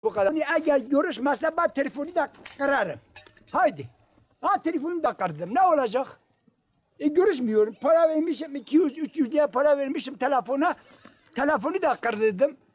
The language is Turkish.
Bu kadar. Yani eğer görüşmezse ben telefonu da kırarım. Haydi. Ha telefonu da kırdım. Ne olacak? Görüşmüyorum. Para vermişim 200-300 diye para vermişim telefona. Telefonu da kırdım.